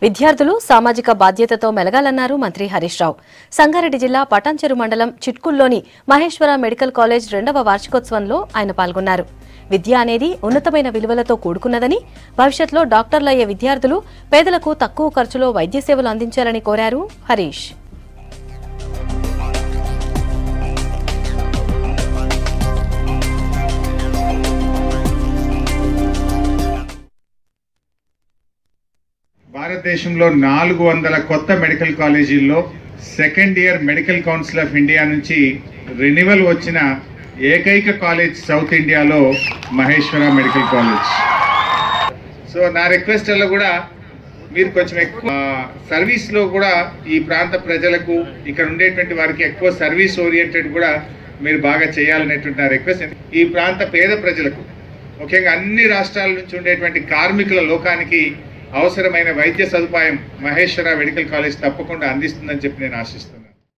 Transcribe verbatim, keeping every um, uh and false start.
విద్యార్థులు సామాజిక బాధ్యతతో మెలగాలన్నారు మంత్రి హరీష్ రావు. సంగారెడ్డి జిల్లా పటాన్చెరు మండలం చిట్కుల్లోని మహేశ్వర మెడికల్ కాలేజ్ రెండవ వార్షికోత్సవంలో ఆయన పాల్గొన్నారు. విద్య అనేది ఉన్నతమైన విలువలతో కూడుకున్నదని, భవిష్యత్తులో డాక్టర్లయ్యే విద్యార్థులు పేదలకు తక్కువ ఖర్చులో వైద్య సేవలు అందించాలని కోరారు హరీష్. భారతదేశంలో నాలుగు వందల కొత్త మెడికల్ కాలేజీల్లో second year medical council of India నుంచి రెన్యువల్ వచ్చిన ఏకైక కాలేజ్ సౌత్ ఇండియాలో మహేశ్వర మెడికల్ కాలేజ్. సో నా రిక్వెస్ట్ వల్ల కూడా మీరు కొంచెం ఎక్కువ సర్వీస్లో కూడా ఈ ప్రాంత ప్రజలకు, ఇక్కడ ఉండేటువంటి వారికి ఎక్కువ సర్వీస్ ఓరియంటెడ్ కూడా మీరు బాగా చేయాలనేటువంటి నా రిక్వెస్ట్. ఈ ప్రాంత పేద ప్రజలకు, ముఖ్యంగా అన్ని రాష్ట్రాల నుంచి ఉండేటువంటి కార్మికుల లోకానికి అవసరమైన వైద్య సదుపాయం మహేశ్వర మెడికల్ కాలేజ్ తప్పకుండా అందిస్తుందని చెప్పి నేను ఆశిస్తున్నాను.